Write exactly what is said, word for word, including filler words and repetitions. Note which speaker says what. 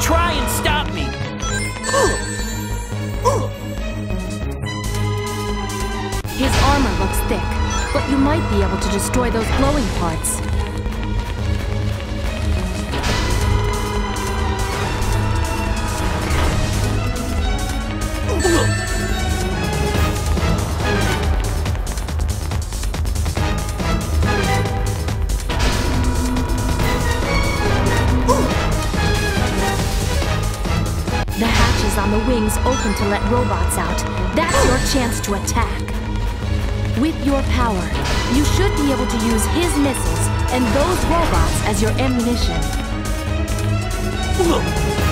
Speaker 1: try and stop me.
Speaker 2: His armor looks thick, but you might be able to destroy those glowing parts. The hatches on the wings open to let robots out. That's your chance to attack. With your power, you should be able to use his missiles and those robots as your ammunition.